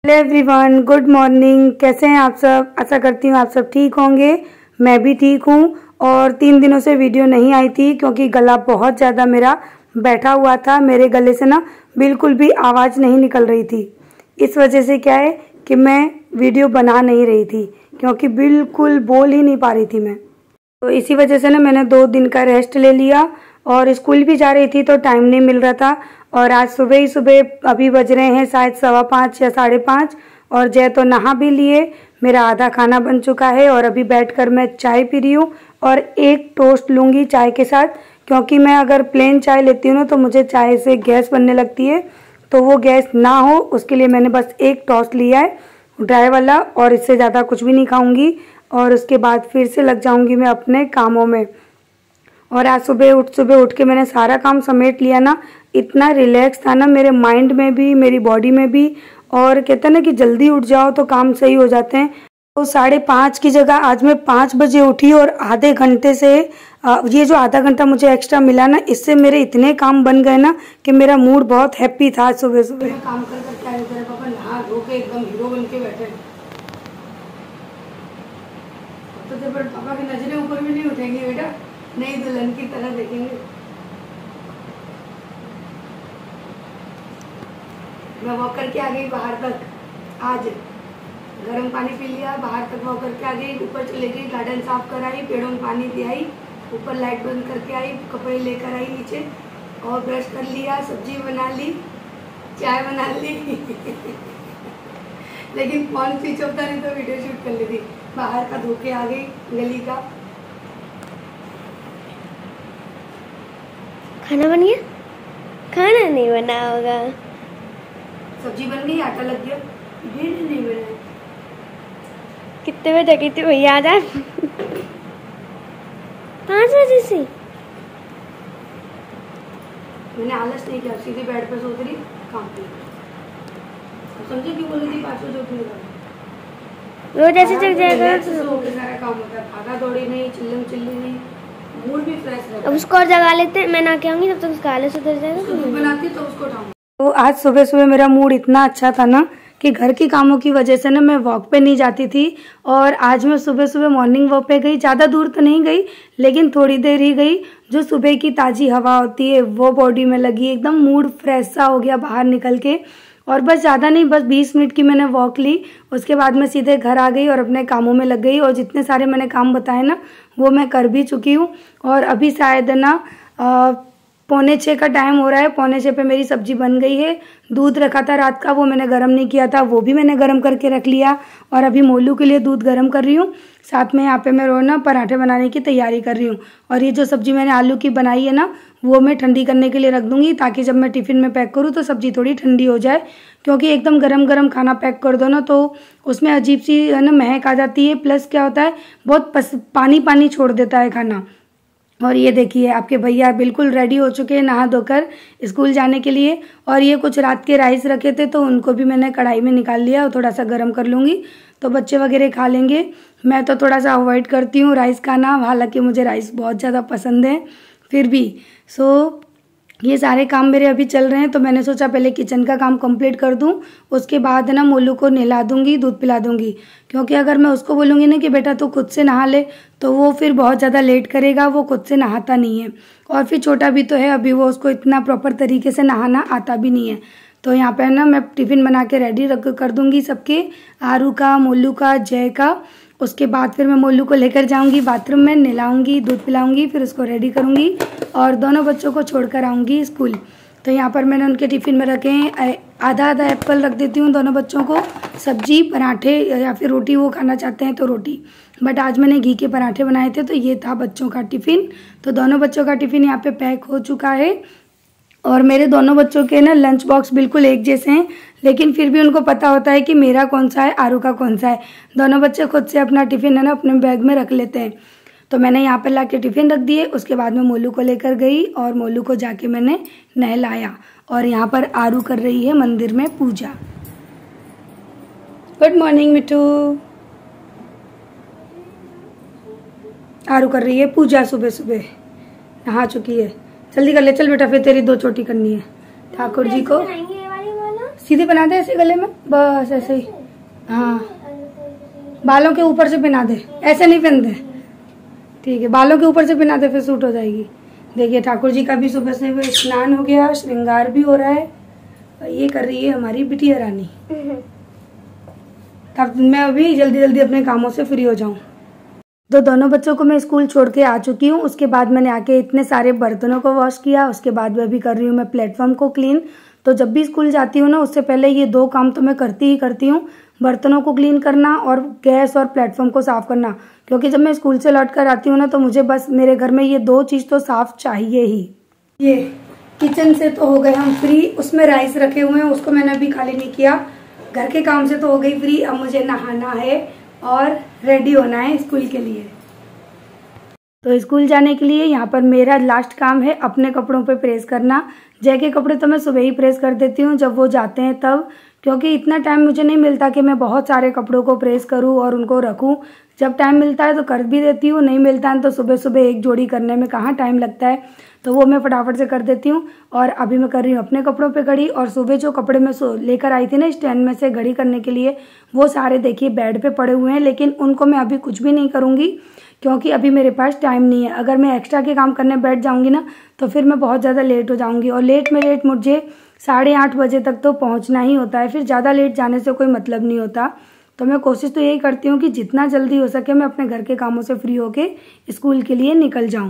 Hello everyone, good morning. कैसे हैं आप सब? आशा करती हूँ आप सब ठीक होंगे। मैं भी ठीक हूँ। और 3 दिनों से वीडियो नहीं आई थी क्योंकि गला बहुत ज़्यादा मेरा बैठा हुआ था। मेरे गले से ना बिल्कुल भी आवाज़ नहीं निकल रही थी। इस वजह से क्या है कि मैं वीडियो बना नहीं रही थी क्योंकि बिल्कुल बोल ही नहीं पा रही थी मैं। तो इसी वजह से ना मैंने 2 दिन का रेस्ट ले लिया और स्कूल भी जा रही थी तो टाइम नहीं मिल रहा था। और आज सुबह ही सुबह अभी बज रहे हैं शायद 5:15 या 5:30 और जय तो नहा भी लिए। मेरा आधा खाना बन चुका है और अभी बैठकर मैं चाय पी रही हूँ और एक टोस्ट लूँगी चाय के साथ, क्योंकि मैं अगर प्लेन चाय लेती हूँ ना तो मुझे चाय से गैस बनने लगती है। तो वो गैस ना हो उसके लिए मैंने बस एक टोस्ट लिया है ड्राई वाला और इससे ज़्यादा कुछ भी नहीं खाऊंगी। और उसके बाद फिर से लग जाऊंगी मैं अपने कामों में। और आज सुबह उठ के मैंने सारा काम समेट लिया ना, इतना रिलैक्स था ना मेरे माइंड में भी मेरी बॉडी में भी। और कहते हैं ना कि जल्दी उठ जाओ तो काम सही हो जाते हैं। तो 5:30 की जगह आज मैं 5 बजे उठी और आधे घंटे से ये जो आधा घंटा मुझे एक्स्ट्रा मिला ना, इससे मेरे इतने काम बन गए ना कि मेरा मूड बहुत हैप्पी था। सुबह सुबह काम कर करके आए तेरे पापा नहा धो के एकदम हीरो बन के बैठे। तो जब पापा की नजरें ऊपर भी नहीं उठेंगी बेटा, नई दुल्हन की तरह देखेंगे। मैं वॉक करके आ गई बाहर तक। आज गर्म पानी पी लिया, बाहर तक वॉक करके आ गई, ऊपर चले गई, गार्डन साफ कराई, पेड़ों में पानी दियाई, ऊपर लाइट बंद करके आई, कपड़े लेकर आई नीचे और ब्रश कर लिया, सब्जी बना ली, चाय बना ली लेकिन फोन स्विच ऑफ था, नहीं तो वीडियो शूट कर लेती। बाहर का धोके आ गई गली का। खाना बन गया? खाना नहीं बना होगा। सब्जी बन गई, आटा लग गया, भीड़ नहीं बना। कितने बजे गई थी भैया? आ जाए 5 बजे से। मैंने आलस नहीं किया, सीधे बेड पे सो रही काम पे। समझे क्यों बोल रही थी 5 बजे उठने का? रोज ऐसे चल जाएगा तो सारा काम होता है, भागा दौड़ी नहीं, चिल्लम चिल्ली नहीं, मूड भी फ्रेश रहता है। अब उसको और जगा लेते हैं, मैं ना के आऊंगी तब तक उसका आलस उतर जाएगा। तो बनाती तो उसको उठाऊंगी। तो आज सुबह सुबह मेरा मूड इतना अच्छा था ना कि घर के कामों की वजह से ना मैं वॉक पे नहीं जाती थी। और आज मैं सुबह सुबह मॉर्निंग वॉक पे गई। ज़्यादा दूर तो नहीं गई लेकिन थोड़ी देर ही गई। जो सुबह की ताज़ी हवा होती है वो बॉडी में लगी, एकदम मूड फ्रेश सा हो गया बाहर निकल के। और बस ज़्यादा नहीं, बस 20 मिनट की मैंने वॉक ली। उसके बाद मैं सीधे घर आ गई और अपने कामों में लग गई। और जितने सारे मैंने काम बताए ना वो मैं कर भी चुकी हूँ। और अभी शायद ना 5:45 का टाइम हो रहा है। 5:45 पे मेरी सब्जी बन गई है। दूध रखा था रात का, वो मैंने गर्म नहीं किया था, वो भी मैंने गर्म करके रख लिया। और अभी मोलू के लिए दूध गर्म कर रही हूँ। साथ में यहाँ पे मैं रोना पराठे बनाने की तैयारी कर रही हूँ। और ये जो सब्जी मैंने आलू की बनाई है ना वो मैं ठंडी करने के लिए रख दूंगी, ताकि जब मैं टिफ़िन में पैक करूँ तो सब्जी थोड़ी ठंडी हो जाए। क्योंकि एकदम गरम गरम खाना पैक कर दो ना तो उसमें अजीब सी है ना महक आ जाती है। प्लस क्या होता है, बहुत पानी पानी छोड़ देता है खाना। और ये देखिए आपके भैया बिल्कुल रेडी हो चुके हैं नहा धोकर स्कूल जाने के लिए। और ये कुछ रात के राइस रखे थे तो उनको भी मैंने कढ़ाई में निकाल लिया और थोड़ा सा गर्म कर लूँगी तो बच्चे वगैरह खा लेंगे। मैं तो थोड़ा सा अवॉइड करती हूँ राइस खाना, हालांकि मुझे राइस बहुत ज़्यादा पसंद है फिर भी। ये सारे काम मेरे अभी चल रहे हैं तो मैंने सोचा पहले किचन का काम कंप्लीट कर दूं। उसके बाद ना मोलू को नहला दूंगी, दूध पिला दूंगी। क्योंकि अगर मैं उसको बोलूँगी ना कि बेटा तू खुद से नहा ले तो वो फिर बहुत ज़्यादा लेट करेगा, वो खुद से नहाता नहीं है। और फिर छोटा भी तो है अभी, वो उसको इतना प्रॉपर तरीके से नहाना आता भी नहीं है। तो यहाँ पर ना मैं टिफ़िन बना के रेडी कर दूँगी सबके, आरू का, मोलू का, जय का। उसके बाद फिर मैं मोलू को लेकर जाऊंगी बाथरूम में, नहलाऊंगी, दूध पिलाऊंगी, फिर उसको रेडी करूंगी और दोनों बच्चों को छोड़कर आऊंगी स्कूल। तो यहाँ पर मैंने उनके टिफ़िन में रखे हैं आधा आधा एप्पल रख देती हूँ दोनों बच्चों को, सब्जी, पराठे या फिर रोटी, वो खाना चाहते हैं तो रोटी। बट आज मैंने घी के पराठे बनाए थे तो ये था बच्चों का टिफ़िन। तो दोनों बच्चों का टिफ़िन यहाँ पर पैक हो चुका है। और मेरे दोनों बच्चों के ना लंच बॉक्स बिल्कुल एक जैसे हैं, लेकिन फिर भी उनको पता होता है कि मेरा कौन सा है, आरू का कौन सा है। दोनों बच्चे खुद से अपना टिफ़िन है ना अपने बैग में रख लेते हैं। तो मैंने यहाँ पर ला के टिफ़िन रख दिए। उसके बाद में मोलू को लेकर गई और मोलू को जाके मैंने नहलाया। और यहाँ पर आरू कर रही है मंदिर में पूजा। गुड मॉर्निंग मिठू। आरू कर रही है पूजा सुबह सुबह, नहा चुकी है। जल्दी कर ले, चल बेटा, फिर तेरी 2 चोटी करनी है ठाकुर जी को। सीधी पहना दे ऐसे गले में, बस ऐसे ही। हाँ, बालों के ऊपर से पहना दे, ऐसे नहीं पहनते। ठीक है, बालों के ऊपर से पहना दे, फिर सूट हो जाएगी। देखिए ठाकुर जी का भी सुबह से स्नान हो गया, श्रृंगार भी हो रहा है। ये कर रही है हमारी बिटिया रानी। तब मैं अभी जल्दी जल्दी अपने कामों से फ्री हो जाऊं। तो दोनों बच्चों को मैं स्कूल छोड़ के आ चुकी हूँ। उसके बाद मैंने आके इतने सारे बर्तनों को वॉश किया। उसके बाद मैं भी कर रही हूँ मैं प्लेटफॉर्म को क्लीन। तो जब भी स्कूल जाती हूँ ना, उससे पहले ये 2 काम तो मैं करती ही करती हूँ, बर्तनों को क्लीन करना और गैस और प्लेटफॉर्म को साफ करना। क्योंकि जब मैं स्कूल से लौट कर आती हूँ ना, तो मुझे बस मेरे घर में ये 2 चीज तो साफ चाहिए ही। ये किचन से तो हो गए हम फ्री, उसमें राइस रखे हुए हैं, उसको मैंने अभी खाली नहीं किया। घर के काम से तो हो गई फ्री। अब मुझे नहाना है और रेडी होना है स्कूल के लिए। तो स्कूल जाने के लिए यहाँ पर मेरा लास्ट काम है अपने कपड़ों पे प्रेस करना। जय के कपड़े तो मैं सुबह ही प्रेस कर देती हूँ जब वो जाते हैं तब, क्योंकि इतना टाइम मुझे नहीं मिलता कि मैं बहुत सारे कपड़ों को प्रेस करूँ और उनको रखूँ। जब टाइम मिलता है तो कर भी देती हूँ, नहीं मिलता है तो सुबह सुबह एक जोड़ी करने में कहाँ टाइम लगता है, तो वो मैं फटाफट से कर देती हूँ। और अभी मैं कर रही हूँ अपने कपड़ों पे घड़ी। और सुबह जो कपड़े मैं लेकर आई थी ना स्टैंड में से घड़ी करने के लिए, वो सारे देखिए बेड पे पड़े हुए हैं, लेकिन उनको मैं अभी कुछ भी नहीं करूँगी क्योंकि अभी मेरे पास टाइम नहीं है। अगर मैं एक्स्ट्रा के काम करने बैठ जाऊँगी ना, तो फिर मैं बहुत ज़्यादा लेट हो जाऊँगी, और लेट में लेट मुझे 8:30 बजे तक तो पहुँचना ही होता है। फिर ज़्यादा लेट जाने से कोई मतलब नहीं होता। तो मैं कोशिश तो यही करती हूँ कि जितना जल्दी हो सके मैं अपने घर के कामों से फ्री होके स्कूल के लिए निकल जाऊँ।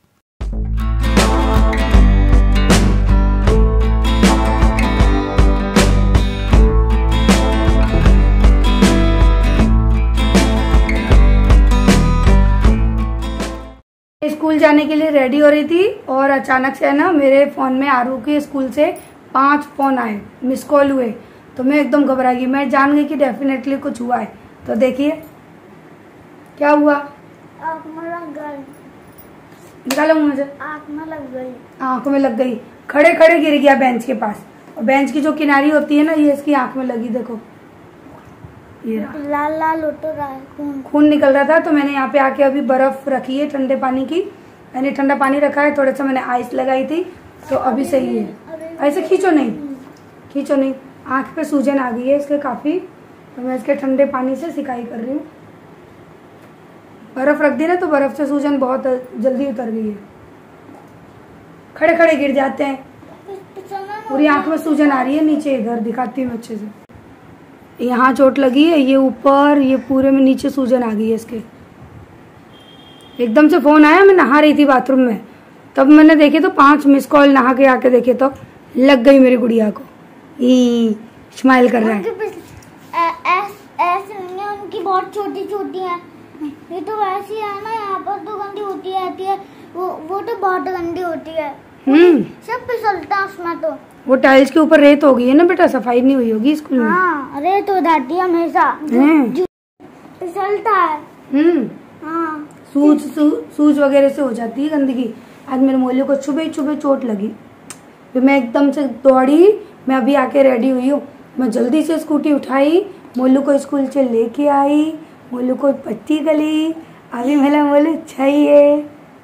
स्कूल जाने के लिए रेडी हो रही थी और अचानक से ना मेरे फोन में आरू के स्कूल से 5 फोन आए, मिस कॉल हुए। तो मैं एकदम घबरा गई। मैं जान गई कि डेफिनेटली कुछ हुआ है। तो देखिए क्या हुआ। आँख में लग गई। निकालो मुझे। आँख में लग गई। आँख में लग गई। खड़े खड़े गिर गया बेंच के पास, और बेंच की जो किनारी होती है ना, ये इसकी आँख में लगी। देखो ये लाल लाल हो तो रहा है, खून निकल रहा था। तो मैंने यहाँ पे आके अभी बर्फ रखी है ठंडे पानी की, मैंने ठंडा पानी रखा है, थोड़ा सा मैंने आइस लगाई थी, तो अभी सही है। ऐसे खींचो नहीं, खींचो नहीं। आँख पे सूजन आ गई है इसके काफी, तो मैं इसके ठंडे पानी से सिकाई कर रही हूँ। बर्फ रख दी ना, तो बर्फ से सूजन बहुत जल्दी उतर गई है। खड़े खड़े गिर जाते हैं। पूरी आँख में सूजन आ रही है नीचे, इधर दिखाती हूँ अच्छे से। यहाँ चोट लगी है, ये ऊपर, ये पूरे में नीचे सूजन आ गई है इसके। एकदम से फोन आया, मैं नहा रही थी बाथरूम में, तब मैंने देखे तो 5 मिस कॉल। नहा के आके देखे तो लग गई मेरी गुड़िया को। स्माइल कर रहा है। ऐसे नहीं है, उनकी बहुत छोटी छोटी है। ये तो वैसी है ना, यहाँ पर तो गंदी होती रहती है, वो तो बहुत गंदी होती है। सब फिसलता है उसमें। तो वो टाइल्स के ऊपर रेत हो गई है ना बेटा, सफाई नहीं हुई होगी स्कूल में। हाँ, रेत हो जाती है हमेशा, फिसलता है। हाँ, सूज वगैरह से हो जाती है गंदगी। आज मेरे मोलू को छुबे छुबे चोट लगी, फिर मैं एकदम से दौड़ी। मैं अभी आके रेडी हुई हूँ, मैं जल्दी से स्कूटी उठाई, मोलू को स्कूल से लेके आई, मोलू को पट्टी गली। अभी मेरा मोलू चाहिए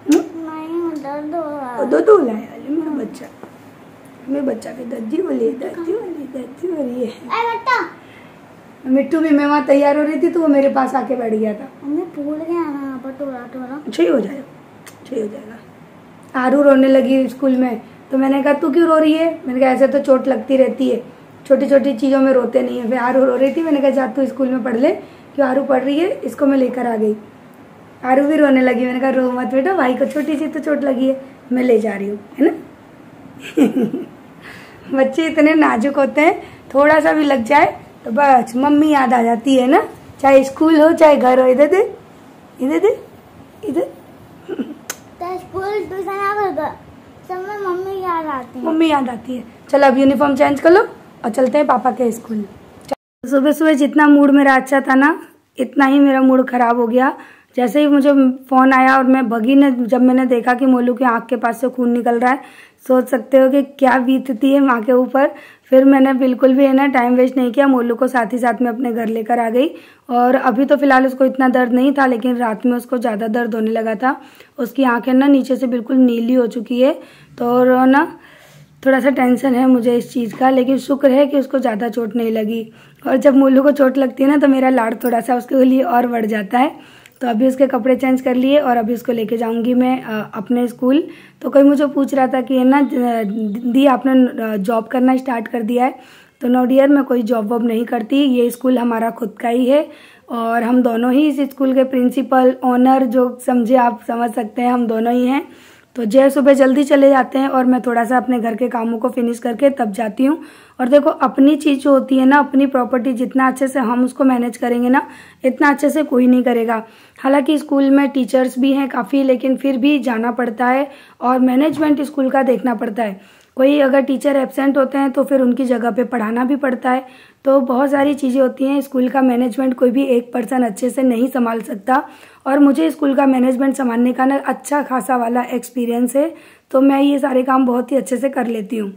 दो लाया मेरा बच्चा। मेरे बच्चा के दर्जी बोली, दर्जी बोली, दर्जी बोली है। मिट्टू भी मैं वहाँ तैयार हो रही थी, तो वो मेरे पास आके बैठ गया था। मैं भूल गया ना यहाँ पर थोड़ा। सही हो जाएगा, सही हो जाएगा। आरू रोने लगी स्कूल में, तो मैंने कहा तू क्यों रो रही है। मैंने कहा ऐसे तो चोट लगती रहती है, छोटी छोटी चीजों में रोते नहीं है। फिर आरू रो रही थी, मैंने कहा जा तू स्कूल में पढ़ ले, क्यों आरू पढ़ रही है, इसको मैं लेकर आ गई। आरू भी रोने लगी। मैंने कहा रो मत बेटा, भाई को छोटी सी तो चोट लगी है, मैं ले जा रही हूँ, है ना। बच्चे इतने नाजुक होते हैं, थोड़ा सा भी लग जाए तो बस मम्मी याद आ जाती है ना, चाहे स्कूल हो चाहे घर हो। इधर दे, इधर दे, इधर। स्कूल ट्यूशन सब में मम्मी याद आती है। मम्मी याद आती है। चलो अब यूनिफॉर्म चेंज कर लो और चलते हैं पापा के स्कूल। सुबह सुबह जितना मूड मेरा अच्छा था ना, इतना ही मेरा मूड खराब हो गया। जैसे ही मुझे फोन आया और मैं भगी ने, जब मैंने देखा कि मोलू की आंख के पास से खून निकल रहा है, सोच सकते हो कि क्या बीतती है माँ के ऊपर। फिर मैंने बिल्कुल भी है ना टाइम वेस्ट नहीं किया, मोलू को साथ ही साथ में अपने घर लेकर आ गई। और अभी तो फिलहाल उसको इतना दर्द नहीं था, लेकिन रात में उसको ज़्यादा दर्द होने लगा था। उसकी आंखें ना नीचे से बिल्कुल नीली हो चुकी है। तो ना थोड़ा सा टेंशन है मुझे इस चीज़ का, लेकिन शुक्र है कि उसको ज़्यादा चोट नहीं लगी। और जब मोलू को चोट लगती है ना तो मेरा लाड़ थोड़ा सा उसके लिए और बढ़ जाता है। तो अभी उसके कपड़े चेंज कर लिए और अभी उसको लेके जाऊंगी मैं अपने स्कूल। तो कोई मुझे पूछ रहा था कि है ना दी आपने जॉब करना स्टार्ट कर दिया है। तो नो डियर, मैं कोई जॉब वॉब नहीं करती, ये स्कूल हमारा खुद का ही है और हम दोनों ही इस स्कूल के प्रिंसिपल ऑनर जो समझे आप समझ सकते हैं, हम दोनों ही हैं। तो जय सुबह जल्दी चले जाते हैं और मैं थोड़ा सा अपने घर के कामों को फिनिश करके तब जाती हूँ। और देखो अपनी चीज़ जो होती है ना, अपनी प्रॉपर्टी जितना अच्छे से हम उसको मैनेज करेंगे ना, इतना अच्छे से कोई नहीं करेगा। हालांकि स्कूल में टीचर्स भी हैं काफ़ी, लेकिन फिर भी जाना पड़ता है और मैनेजमेंट स्कूल का देखना पड़ता है। कोई अगर टीचर एब्सेंट होते हैं तो फिर उनकी जगह पे पढ़ाना भी पड़ता है। तो बहुत सारी चीज़ें होती हैं, स्कूल का मैनेजमेंट कोई भी एक पर्सन अच्छे से नहीं संभाल सकता। और मुझे स्कूल का मैनेजमेंट संभालने का ना अच्छा खासा वाला एक्सपीरियंस है, तो मैं ये सारे काम बहुत ही अच्छे से कर लेती हूँ।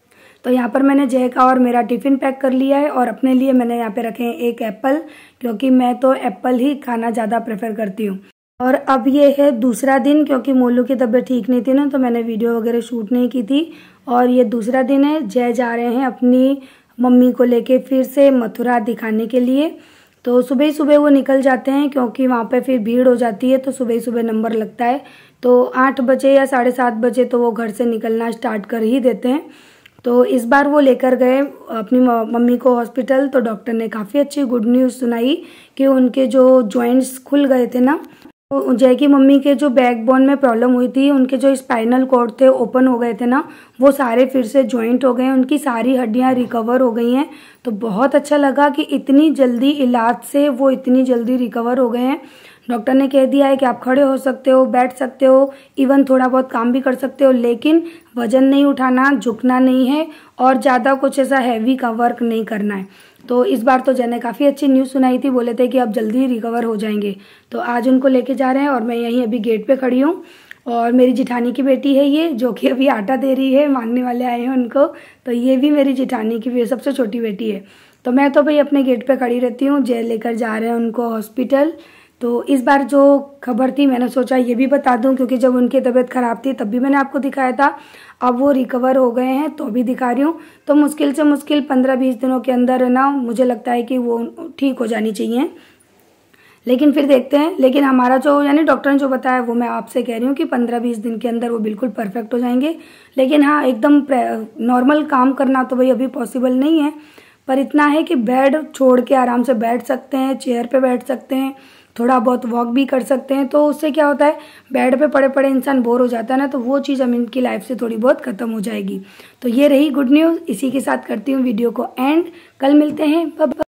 तो यहाँ पर मैंने जय का और मेरा टिफ़िन पैक कर लिया है और अपने लिए मैंने यहाँ पे रखे हैं एक एप्पल, क्योंकि मैं तो एप्पल ही खाना ज़्यादा प्रेफर करती हूँ। और अब ये है दूसरा दिन, क्योंकि मोलू की तबीयत ठीक नहीं थी ना, तो मैंने वीडियो वगैरह शूट नहीं की थी। और ये दूसरा दिन है, जय जा रहे हैं अपनी मम्मी को लेके फिर से मथुरा दिखाने के लिए। तो सुबह ही सुबह वो निकल जाते हैं, क्योंकि वहाँ पे फिर भीड़ हो जाती है, तो सुबह ही सुबह नंबर लगता है। तो 8 बजे या 7:30 बजे तो वो घर से निकलना स्टार्ट कर ही देते हैं। तो इस बार वो लेकर गए अपनी मम्मी को हॉस्पिटल। तो डॉक्टर ने काफ़ी अच्छी गुड न्यूज़ सुनाई कि उनके जो जॉइंट्स खुल गए थे ना, तो जय की मम्मी के जो बैकबोन में प्रॉब्लम हुई थी, उनके जो स्पाइनल कॉर्ड थे ओपन हो गए थे ना, वो सारे फिर से जॉइंट हो गए हैं, उनकी सारी हड्डियां रिकवर हो गई हैं। तो बहुत अच्छा लगा कि इतनी जल्दी इलाज से वो इतनी जल्दी रिकवर हो गए हैं। डॉक्टर ने कह दिया है कि आप खड़े हो सकते हो, बैठ सकते हो, इवन थोड़ा बहुत काम भी कर सकते हो, लेकिन वजन नहीं उठाना, झुकना नहीं है और ज़्यादा कुछ ऐसा हैवी का वर्क नहीं करना है। तो इस बार तो जय ने काफ़ी अच्छी न्यूज़ सुनाई थी, बोले थे कि अब जल्दी रिकवर हो जाएंगे। तो आज उनको लेके जा रहे हैं और मैं यहीं अभी गेट पे खड़ी हूँ। और मेरी जिठानी की बेटी है ये, जो कि अभी आटा दे रही है, मांगने वाले आए हैं उनको। तो ये भी मेरी जिठानी की सबसे छोटी बेटी है। तो मैं तो भाई अपने गेट पे खड़ी रहती हूँ, जय लेकर जा रहे हैं उनको हॉस्पिटल। तो इस बार जो खबर थी मैंने सोचा ये भी बता दूं, क्योंकि जब उनकी तबीयत ख़राब थी तब भी मैंने आपको दिखाया था। अब वो रिकवर हो गए हैं तो भी दिखा रही हूँ। तो मुश्किल से मुश्किल 15-20 दिनों के अंदर है ना, मुझे लगता है कि वो ठीक हो जानी चाहिए, लेकिन फिर देखते हैं। लेकिन हमारा जो यानी डॉक्टर ने जो बताया वो मैं आपसे कह रही हूँ कि 15-20 दिन के अंदर वो बिल्कुल परफेक्ट हो जाएंगे। लेकिन हाँ, एकदम नॉर्मल काम करना तो भाई अभी पॉसिबल नहीं है, पर इतना है कि बेड छोड़ के आराम से बैठ सकते हैं, चेयर पे बैठ सकते हैं, थोड़ा बहुत वॉक भी कर सकते हैं। तो उससे क्या होता है, बेड पे पड़े पड़े इंसान बोर हो जाता है ना, तो वो चीज़ अब इनकी लाइफ से थोड़ी बहुत खत्म हो जाएगी। तो ये रही गुड न्यूज़। इसी के साथ करती हूँ वीडियो को एंड, कल मिलते हैं।